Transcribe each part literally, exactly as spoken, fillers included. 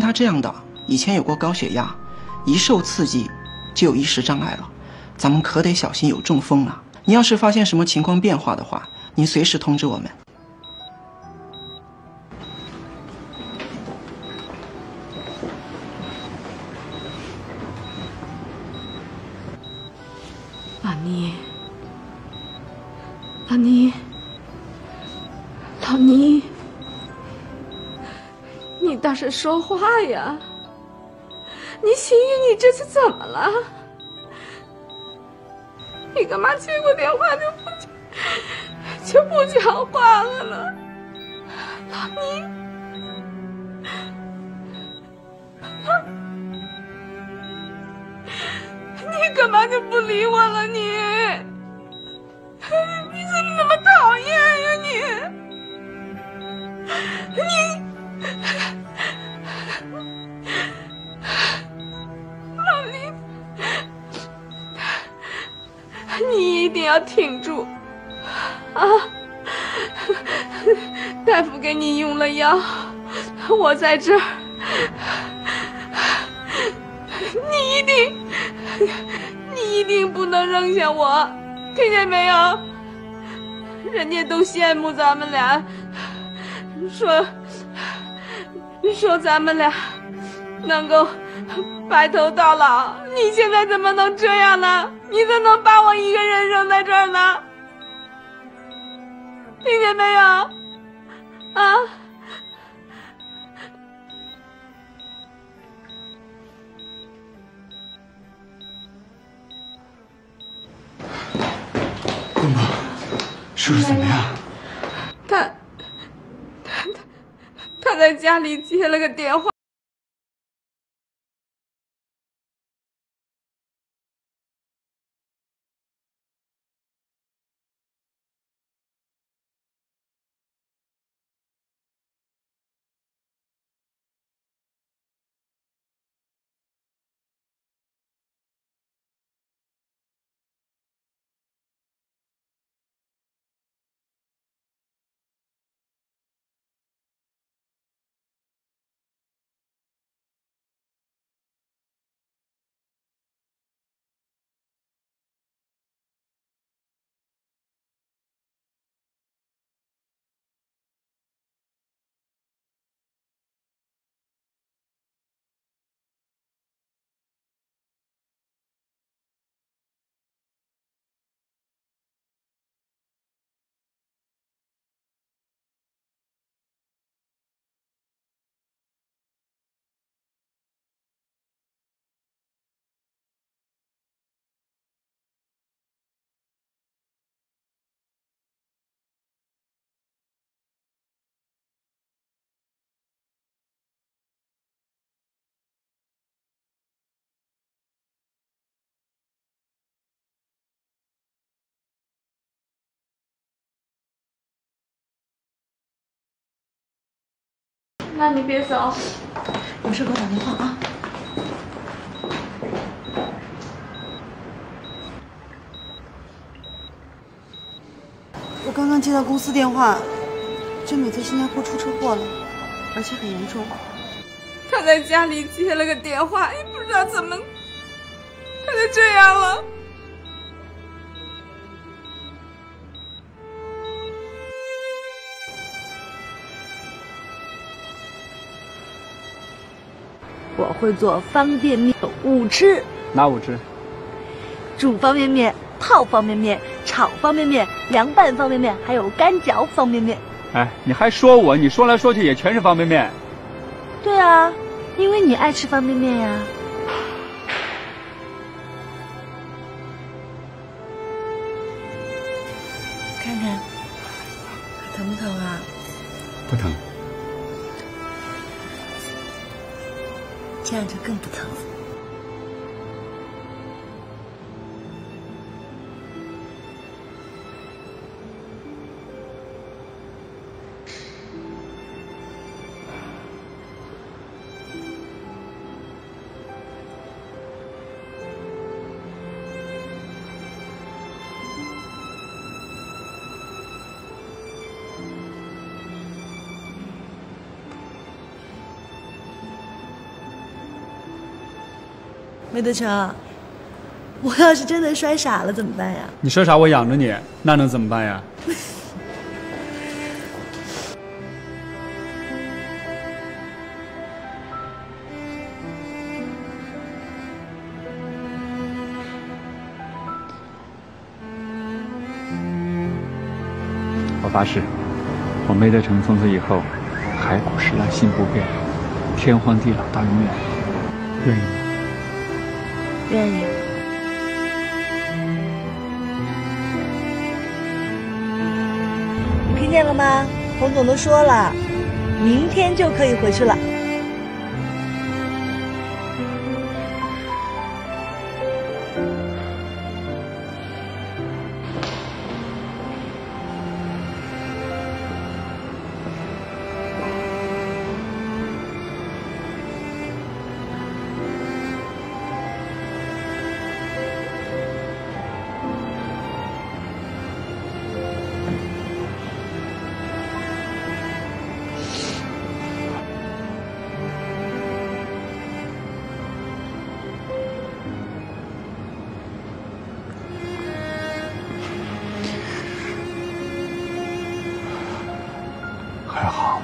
他这样的，以前有过高血压，一受刺激就有意识障碍了，咱们可得小心有中风啊！你要是发现什么情况变化的话，您随时通知我们。 老倪，老倪，老倪，你倒是说话呀！你心雨，你这是怎么了？你干嘛接过电话就不就不讲话了呢？老倪，你干嘛就不理我了你？你怎么那么讨厌呀你？你。老李，你一定要挺住啊！大夫给你用了药，我在这儿，你一定，你一定不能扔下我，听见没有？人家都羡慕咱们俩，说说咱们俩能够白头到老，你现在怎么能这样呢？你怎么能把我一个人扔在这儿呢？听见没有？啊！ 公公，叔叔怎么样？ 他他他他在家里接了个电话。那你别走， 有事给我打电话啊。我刚刚接到公司电话，真美在新加坡出车祸了，而且很严重。 他在家里接了个电话，也不知道怎么，他就这样了。 我会做方便面五吃， 哪五吃？ 煮方便面、泡方便面、炒方便面、凉拌方便面，还有干嚼方便面。 哎，你还说我？你说来说去也全是方便面。 对啊，因为你爱吃方便面呀。看看，疼不疼啊？ 不疼。 这样就更不疼了。 梅德成，我要是真的摔傻了怎么办呀？ 你摔傻我养着你，那能怎么办呀？我发誓，我梅德成从此以后，海枯石烂心不变，天荒地老到永远，愿意吗？ 愿意。你听见了吗？洪总都说了，明天就可以回去了。 还好，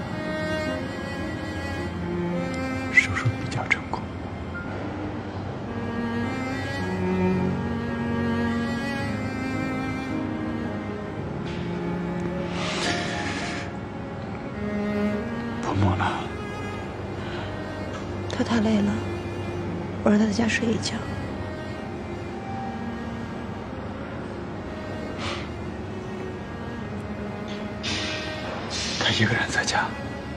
手术比较成功。婆婆呢？ 他太累了，我让他在家睡一觉。 她一个人在家。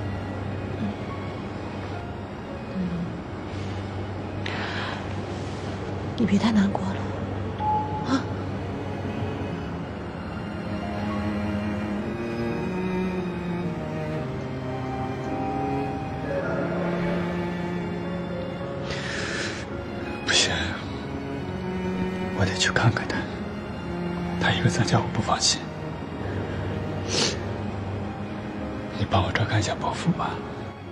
你别太难过了，啊！ 不行，我得去看看她。她一个在家，我不放心。你帮我照看一下伯父吧。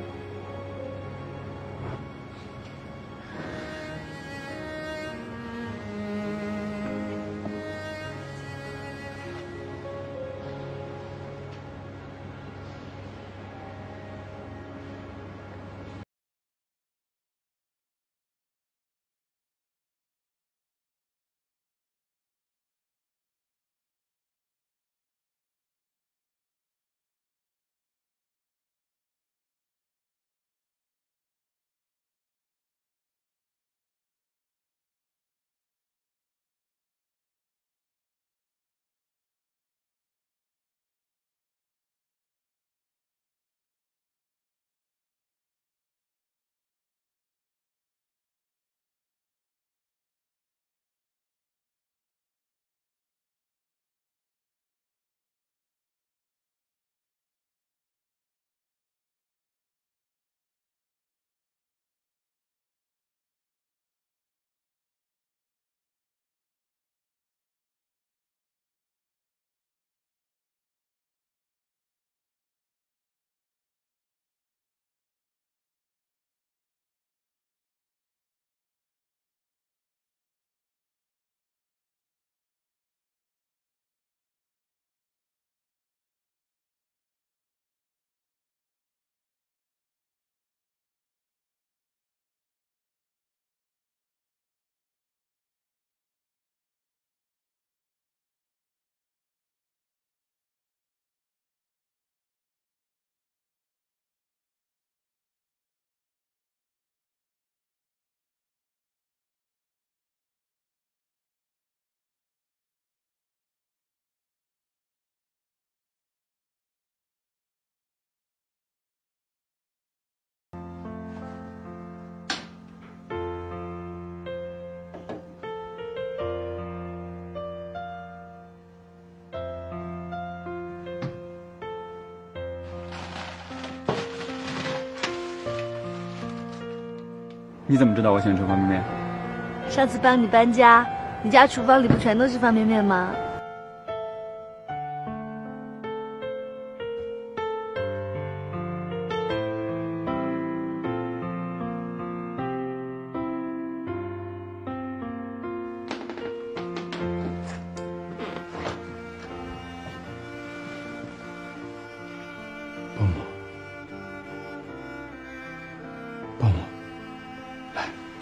你怎么知道我喜欢吃方便面？ 上次帮你搬家，你家厨房里不全都是方便面吗？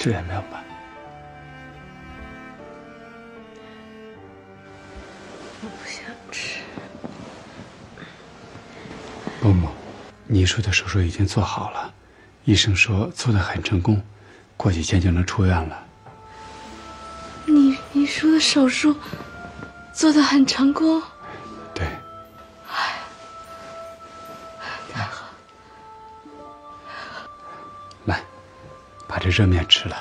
这也没有办。 我不想吃。 伯母，你说的手术已经做好了，医生说做得很成功，过几天就能出院了。 你你说的手术做得很成功？ 对。 哎，太好。 来，把这热面吃了。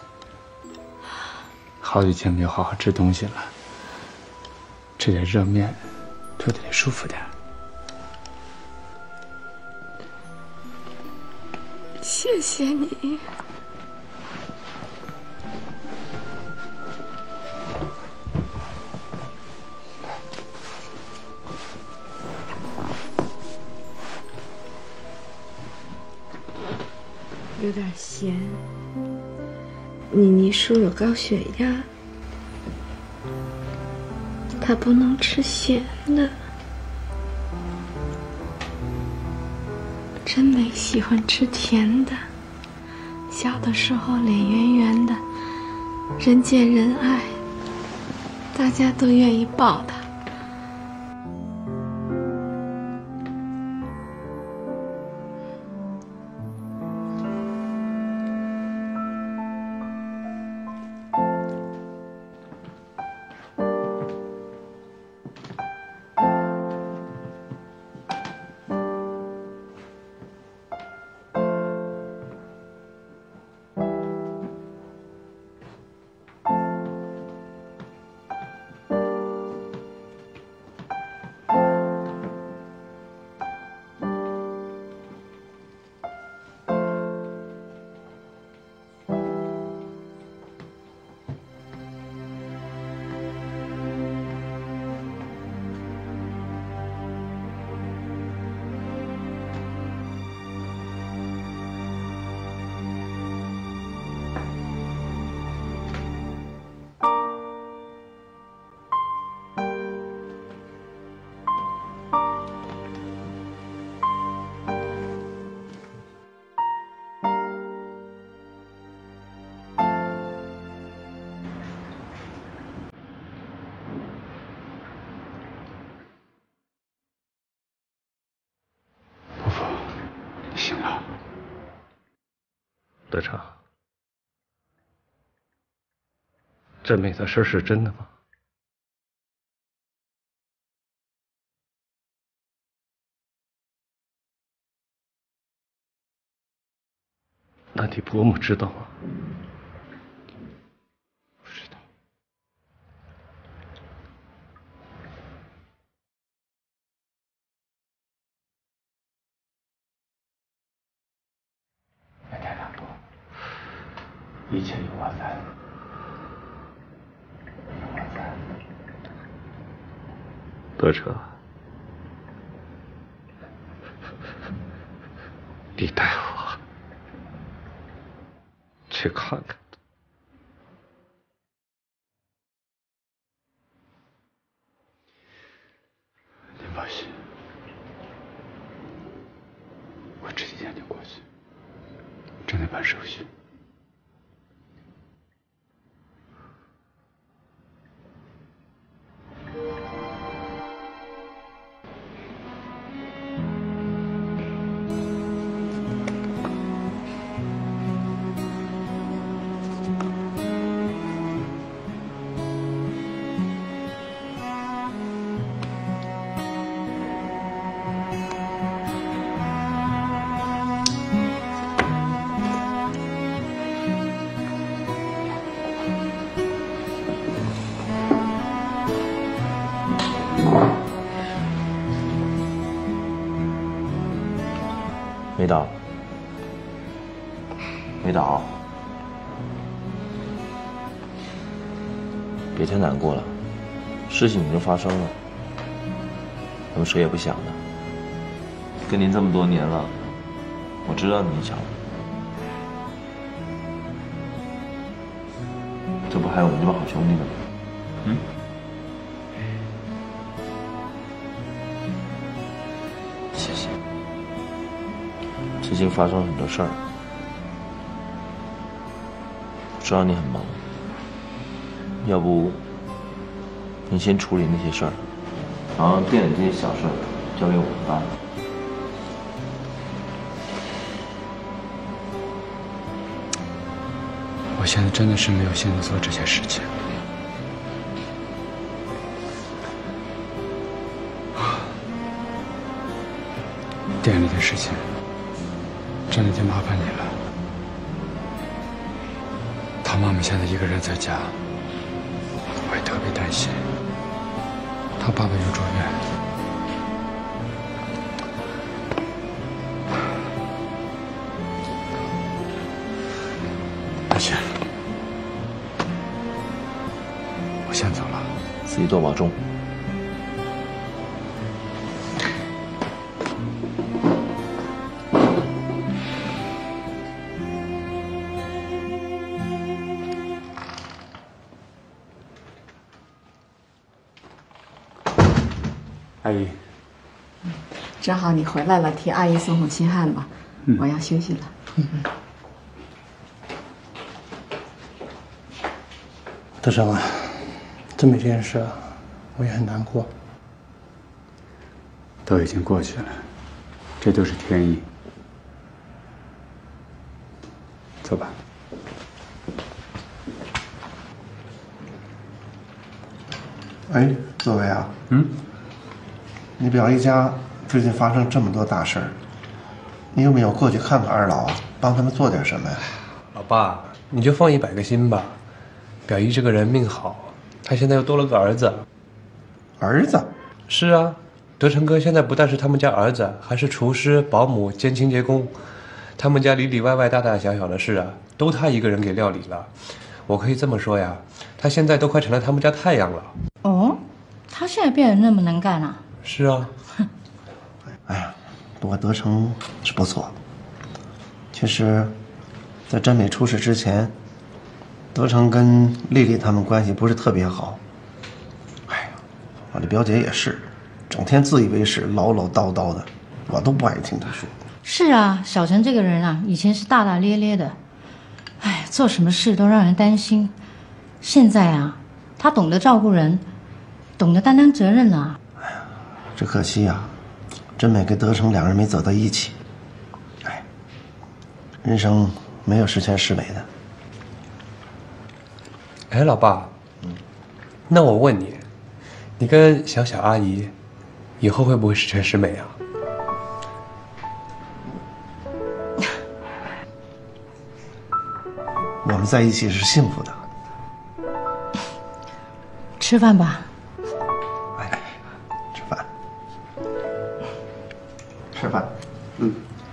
好几天没有好好吃东西了，吃点热面，肚子里舒服点。 谢谢你。有点咸。妮妮叔有高血压，他不能吃咸的。真没喜欢吃甜的，小的时候脸圆圆的，人见人爱，大家都愿意抱他。 醒了。 德成，这美的事是真的吗？那你伯母知道吗？ 不知道。别太难过，一切有我在，有我在。 德成，你带我去看看。 您放心，我这几天就过去，正在办手续。 没倒，没倒，别太难过了，事情已经发生了，咱们谁也不想的。跟您这么多年了，我知道您想我，这不还有我们这帮好兄弟呢吗？嗯。谢谢。最近发生了很多事儿， 知道你很忙，要不你先处理那些事儿，然后店里这些小事交给我们办。 我现在真的是没有心思做这些事情。店里的事情真的得麻烦你了。他妈妈现在一个人在家，我也特别担心。他爸爸又住院，那行，我先走了， 自己多保重。 阿姨， 正好你回来了，替阿姨送送心汉吧。嗯、我要休息了。嗯、 德成啊，这么一件事，我也很难过。 都已经过去了，这都是天意。走吧。 哎，作为啊， 嗯。 你表姨家最近发生这么多大事儿，你有没有过去看看二老啊，帮他们做点什么呀？ 老爸，你就放一百个心吧。表姨这个人命好，她现在又多了个儿子。 儿子？ 是啊，德成哥现在不但是他们家儿子，还是厨师、保姆兼清洁工。他们家里里外外大大小小的事啊，都他一个人给料理了。我可以这么说呀，他现在都快成了他们家太阳了。 哦，他现在变得那么能干了？ 是啊， 哎呀，不过德成是不错。其实，在真美出事之前，德成跟丽丽他们关系不是特别好。哎呀，我的表姐也是，整天自以为是，唠唠叨叨的，我都不爱听她说。 是啊，小陈这个人啊，以前是大大咧咧的，哎，做什么事都让人担心。现在啊，他懂得照顾人，懂得担当责任了。 只可惜啊，真美跟德成两人没走到一起。哎，人生没有十全十美的。 哎，老爸，嗯，那我问你，你跟小小阿姨以后会不会十全十美啊？ 我们在一起是幸福的。 吃饭吧。 吃饭，嗯。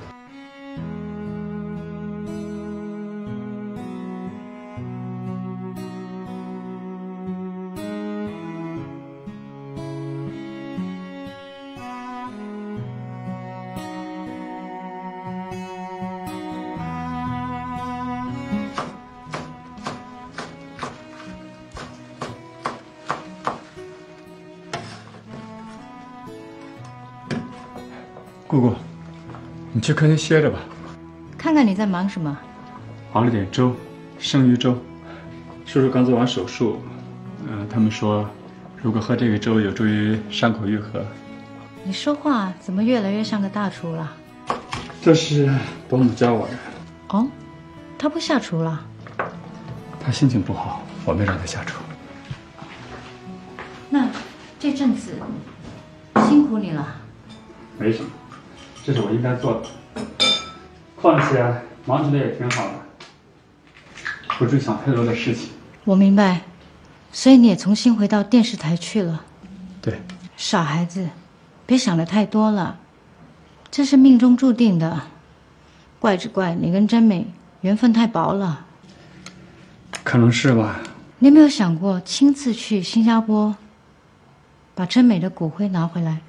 姑姑，你去客厅歇着吧。 看看你在忙什么。 熬了点粥，生鱼粥。叔叔刚做完手术，嗯、呃，他们说，如果喝这个粥有助于伤口愈合。 你说话怎么越来越像个大厨了？ 这是伯母教我的。 哦，他不下厨了？ 他心情不好，我没让他下厨。 那这阵子辛苦你了。 没什么。这是我应该做的，况且忙起来也挺好的，不至于想太多的事情。 我明白，所以你也重新回到电视台去了。 对， 傻孩子，别想的太多了，这是命中注定的，怪只怪你跟真美缘分太薄了。 可能是吧。 你有没有想过亲自去新加坡，把真美的骨灰拿回来？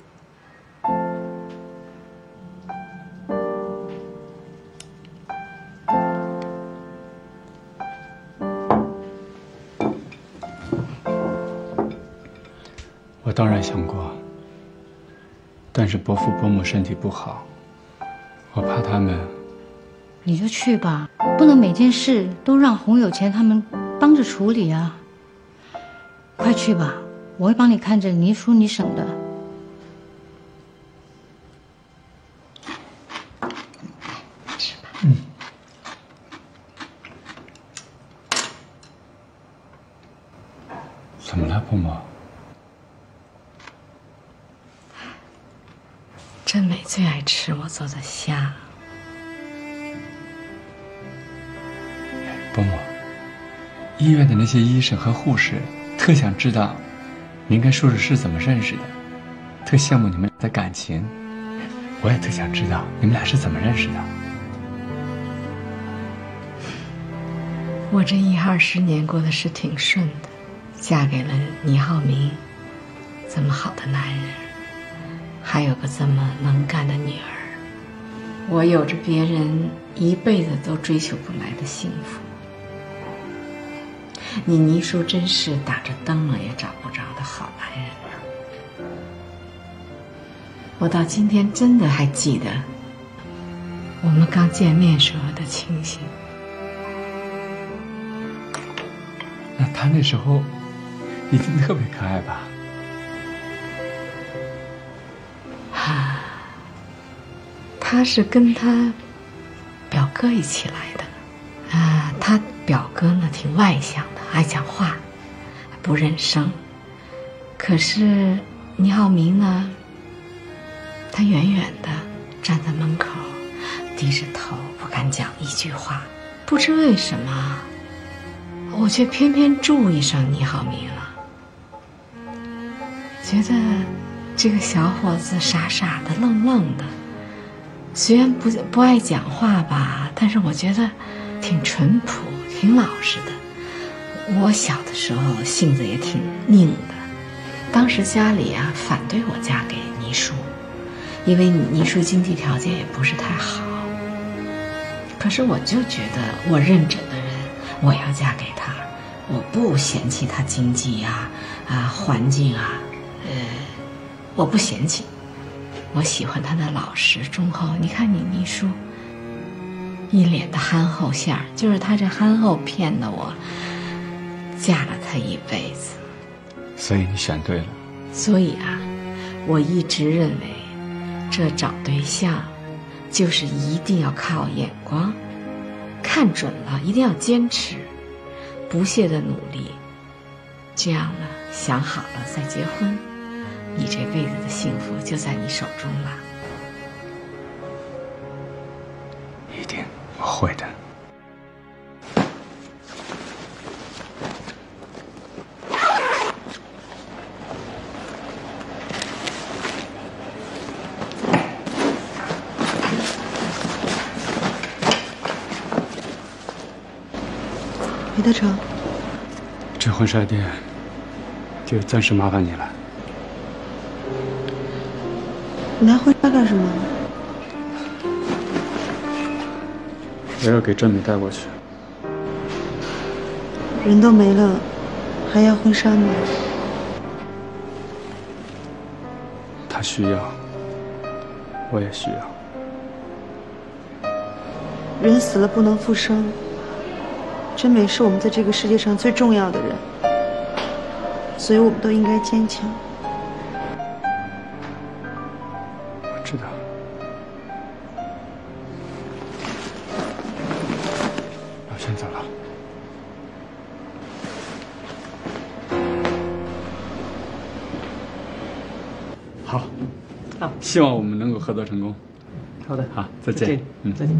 我当然想过，但是伯父伯母身体不好，我怕他们。 你就去吧。 不能每件事都让洪有钱他们帮着处理啊。快去吧，我会帮你看着倪叔倪婶的。 吃吧。 嗯。怎么了，伯母？ 真美最爱吃我做的虾。 伯母，医院的那些医生和护士特想知道您跟叔叔是怎么认识的，特羡慕你们的感情。我也特想知道你们俩是怎么认识的。 我这一二十年过得是挺顺的，嫁给了倪浩明，这么好的男人，还有个这么能干的女儿，我有着别人一辈子都追求不来的幸福。你倪叔真是打着灯笼也找不着的好男人啊！我到今天真的还记得我们刚见面时候的情形。 那他那时候一定特别可爱吧？ 啊，他是跟他表哥一起来的。啊，他表哥呢挺外向的，爱讲话，不认生。可是倪浩明呢，他远远的站在门口，低着头不敢讲一句话。不知为什么，我却偏偏注意上倪浩明了，觉得这个小伙子傻傻的愣愣的，虽然不不爱讲话吧，但是我觉得挺淳朴，挺老实的。我小的时候性子也挺拧的，当时家里啊反对我嫁给倪叔，因为倪叔经济条件也不是太好。可是我就觉得我认准的人，我要嫁给他，我不嫌弃他经济呀、啊、啊环境啊，呃，我不嫌弃，我喜欢他的老实忠厚。你看你倪叔，一脸的憨厚馅儿，就是他这憨厚骗的我嫁了他一辈子。 所以你选对了。 所以啊，我一直认为这找对象就是一定要靠眼光，看准了一定要坚持，不懈的努力，这样呢想好了再结婚，你这辈子的幸福就在你手中了。 一定，我会的。 李德成， 这婚纱店就暂时麻烦你了。 你拿婚纱干什么？ 我要给郑美带过去。 人都没了，还要婚纱吗？ 她需要，我也需要。 人死了不能复生。真美是我们在这个世界上最重要的人，所以我们都应该坚强。 我知道。我先走了。好，好，希望我们能够合作成功。 好的， 好，再见。 再见， 嗯， 再见。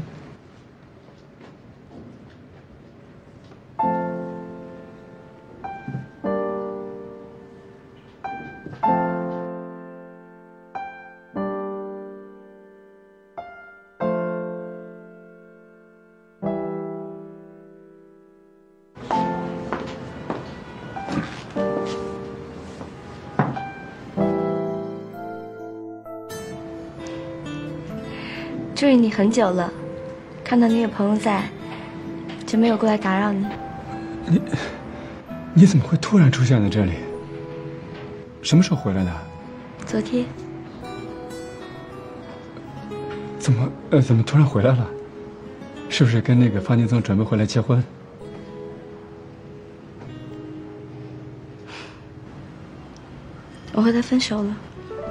注意你很久了，看到你有朋友在，就没有过来打扰你。 你你怎么会突然出现在这里？什么时候回来的？ 昨天。 怎么呃怎么突然回来了？是是不是跟那个方劲松准备回来结婚？ 我和他分手了。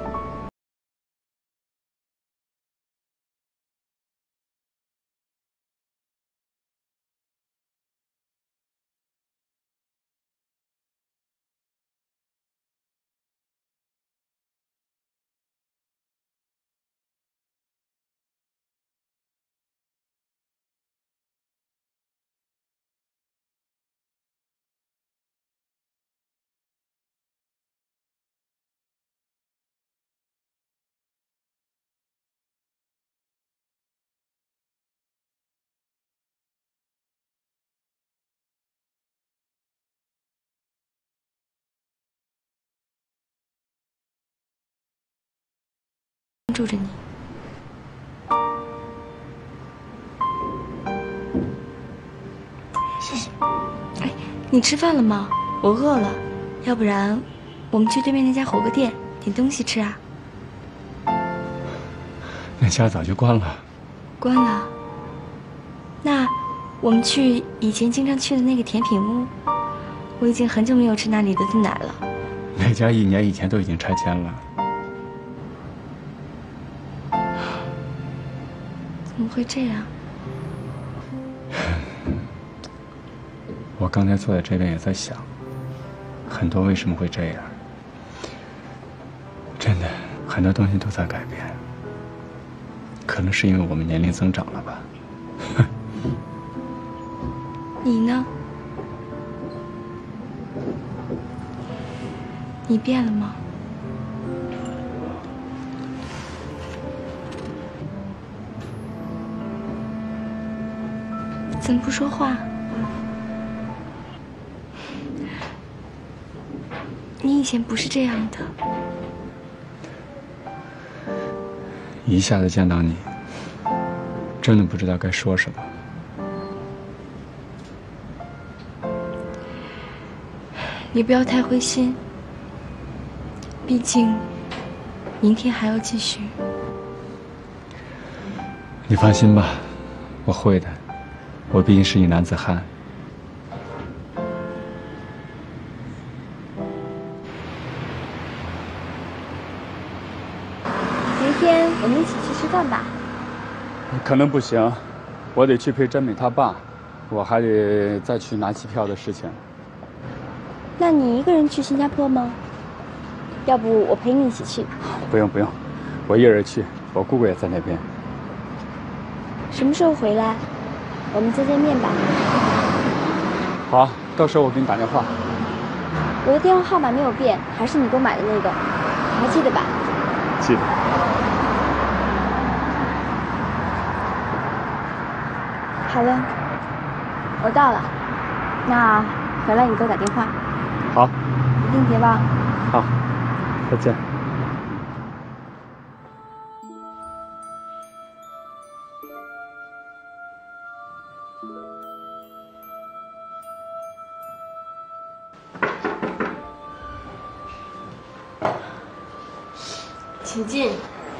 住着你。 谢谢。 哎，你吃饭了吗？我饿了，要不然我们去对面那家火锅店点东西吃啊？ 那家早就关了。 关了。那我们去以前经常去的那个甜品屋，我已经很久没有吃那里的炖奶了。 那家一年以前都已经拆迁了。 怎么会这样？ 我刚才坐在这边也在想，很多为什么会这样。真的，很多东西都在改变。可能是因为我们年龄增长了吧。 你呢？你变了吗？怎么不说话？你以前不是这样的。 一下子见到你，真的不知道该说什么。 你不要太灰心，毕竟明天还要继续。 你放心吧，我会的。我毕竟是一男子汉。 明天我们一起去吃饭吧。 可能不行，我得去陪真美她爸，我还得再去拿机票的事情。 那你一个人去新加坡吗？要不我陪你一起去？ 不用不用，我一人去，我姑姑也在那边。 什么时候回来？我们再见面吧。 好，到时候我给你打电话。 我的电话号码没有变，还是你给我买的那个，你还记得吧？ 记得。 好了，我到了，那回来你给我打电话。 好。 一定别忘。 好，再见。 请进。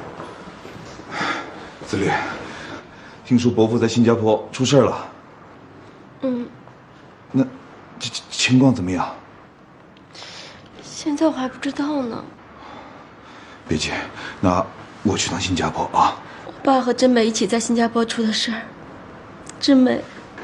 子律，听说伯父在新加坡出事了。 嗯。 那这情况怎么样？ 现在我还不知道呢。 别急，那我去趟新加坡啊。 我爸和真美一起在新加坡出的事儿，真美，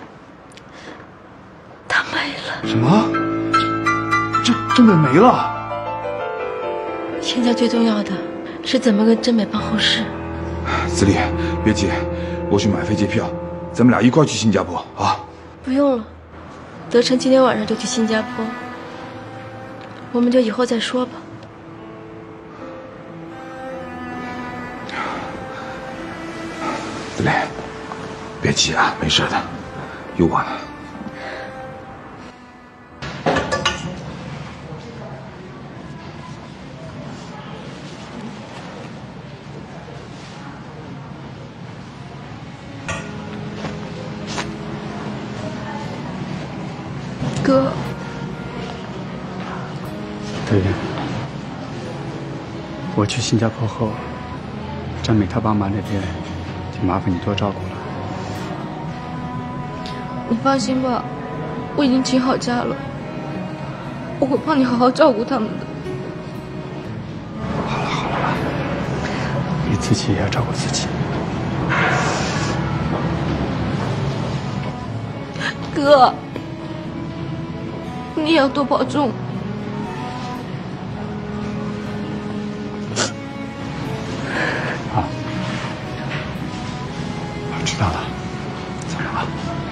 她没了。 什么？这真美没了？ 现在最重要的是怎么跟真美办后事。 子立，别急，我去买飞机票，咱们俩一块去新加坡啊。 不用了，德成今天晚上就去新加坡，我们就以后再说吧。 子立，别急啊，没事的，又晚了。 哥， 对，我去新加坡后，张美她爸妈那边就麻烦你多照顾了。 你放心吧，我已经请好假了，我会帮你好好照顾他们的。 好了好了，你自己也要照顾自己。 哥，你也要多保重。 好，我知道了。怎么了？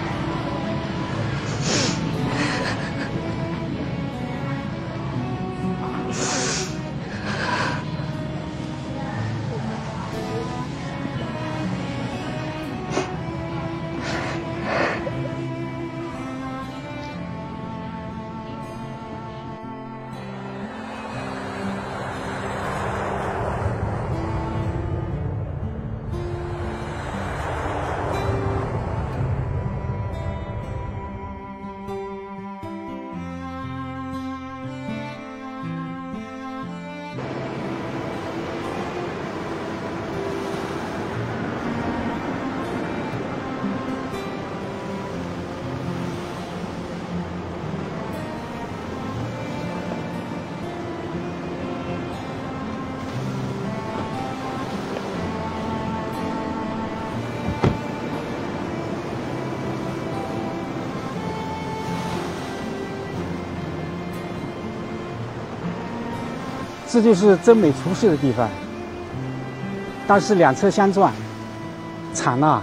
这就是真美出事的地方，当时两车相撞，惨了。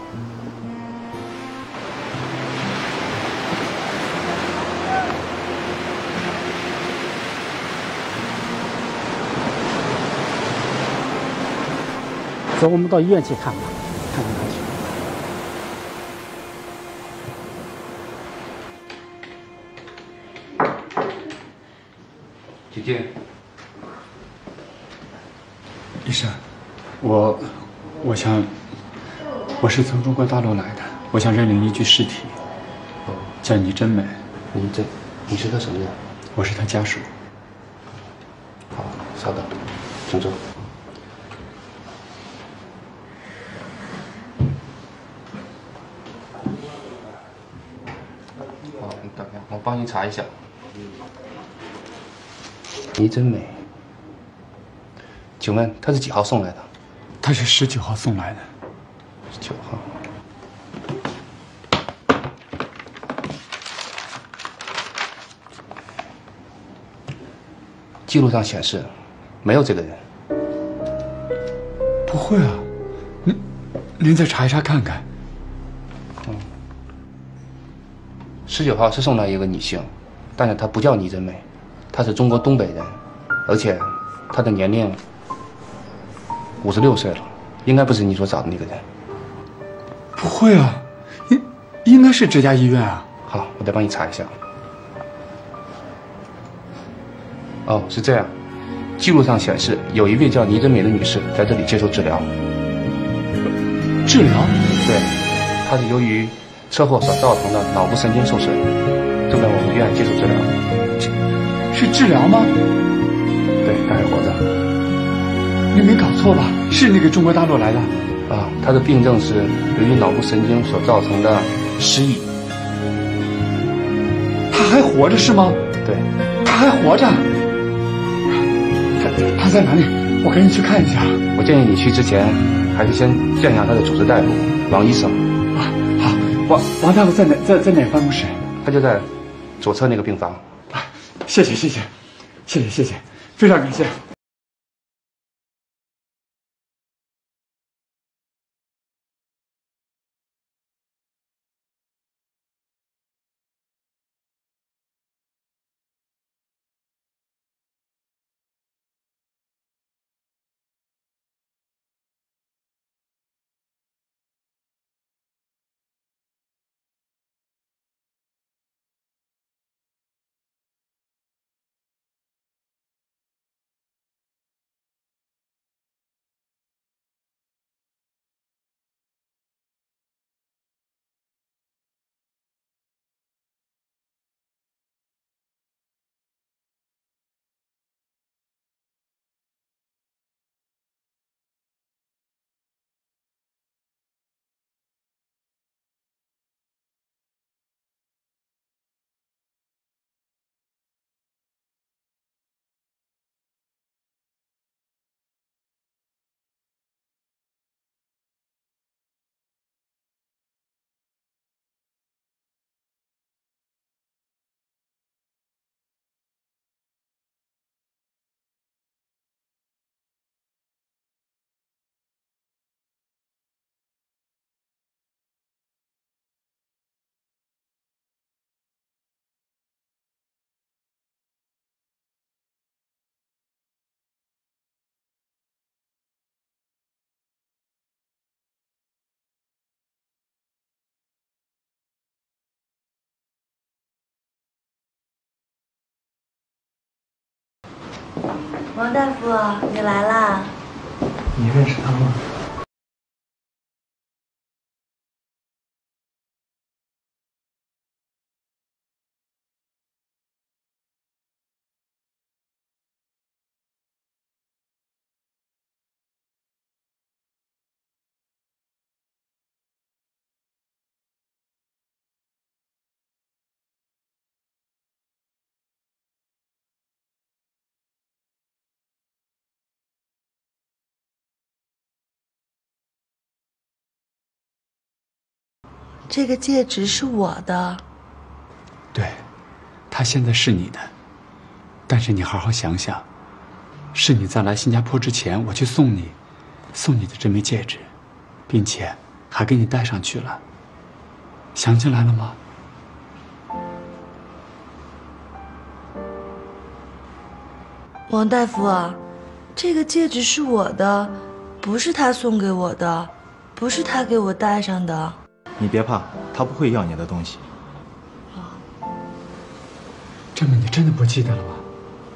走，我们到医院去看吧，看看他去。 姐姐。 医生，我我想我是从中国大陆来的，我想认领一具尸体，叫倪真美。 倪真，你是他什么人？ 我是他家属。 好，稍等，请坐。好，你等一下，我帮你查一下。倪真美。请问他是几号送来的？ 他是十九号送来的。 十九号。记录上显示没有这个人。 不会啊，您您再查一查看看。 嗯。十九号是送来一个女性，但是她不叫倪真美，她是中国东北人，而且她的年龄。五十六岁了，应该不是你所找的那个人。 不会啊，应应该是这家医院啊。 好，我再帮你查一下。哦，是这样，记录上显示有一位叫倪真美的女士在这里接受治疗。 治疗？ 对，她是由于车祸所造成的脑部神经受损，正在我们医院接受治疗。 是治疗吗？ 对，她还活着。 你没搞错吧？是那个中国大陆来的。 啊，他的病症是由于脑部神经所造成的失忆。 他还活着是吗？ 对， 他还活着。他他在哪里？我赶紧去看一下。 我建议你去之前，还是先见一下他的主治大夫王医生。 啊，好，王王大夫在哪？在在哪个办公室？ 他就在左侧那个病房。 啊，谢谢谢谢，谢谢谢谢，非常感谢。 王大夫，你来啦！ 你认识他吗？ 这个戒指是我的。 对，它现在是你的，但是你好好想想，是你在来新加坡之前，我去送你，送你的这枚戒指，并且还给你戴上去了，想起来了吗？ 王大夫啊，这个戒指是我的，不是他送给我的，不是他给我戴上的。 你别怕，他不会要你的东西。 这么你真的不记得了吗？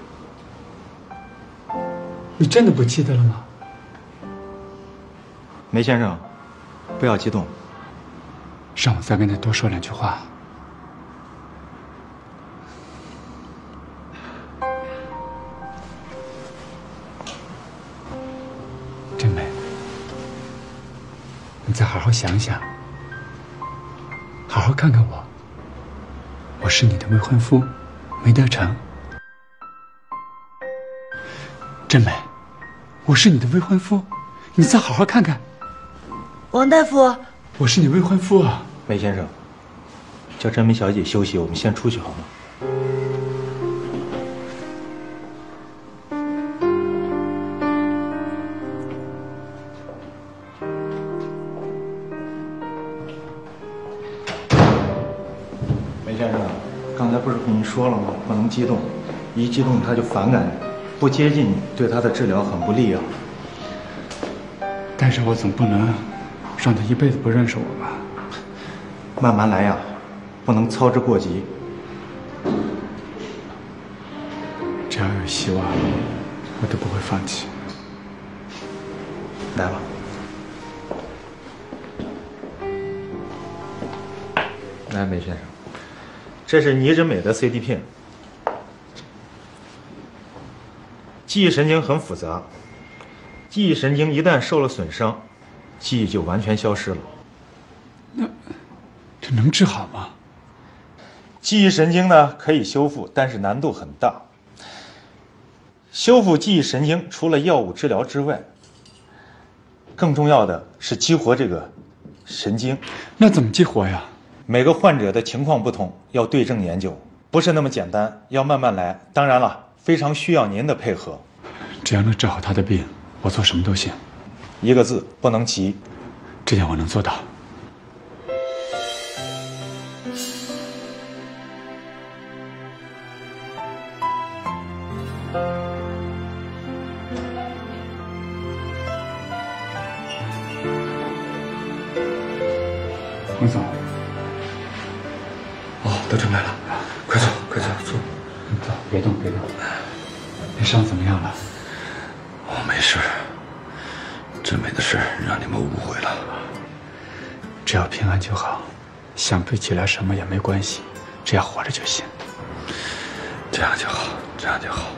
你真的不记得了吗？ 梅先生，不要激动。 让我再跟他多说两句话。真美，你再好好想想。好好看看我，我是你的未婚夫，梅德成。真美，我是你的未婚夫，你再好好看看。 王大夫， 我是你未婚夫啊。 梅先生，叫真梅小姐休息，我们先出去好吗？梅先生，刚才不是跟您说了吗？不能激动，一激动他就反感你，不接近你，对他的治疗很不利啊。 但是我总不能让他一辈子不认识我吧？ 慢慢来呀，不能操之过急。 只要有希望，我都不会放弃。 来吧。来，梅先生，这是倪真美的 C D 片。记忆神经很复杂，记忆神经一旦受了损伤，记忆就完全消失了。 那这能治好吗？ 记忆神经呢可以修复，但是难度很大。修复记忆神经除了药物治疗之外，更重要的是激活这个神经。 那怎么激活呀？ 每个患者的情况不同，要对症研究，不是那么简单，要慢慢来。当然了，非常需要您的配合。 只要能治好他的病，我做什么都行。 一个字，不能急。 这点我能做到。王总。 哦，德成来了，快坐，快坐，坐。 走，别动，别动。你伤怎么样了？ 哦，没事。真美的事让你们误会了。 只要平安就好，想不起来什么也没关系，只要活着就行。 这样就好，这样就好。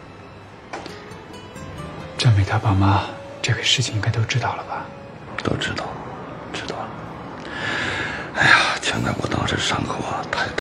真美她爸妈这个事情应该都知道了吧？ 都知道，知道了。哎呀，现在我当时伤口啊太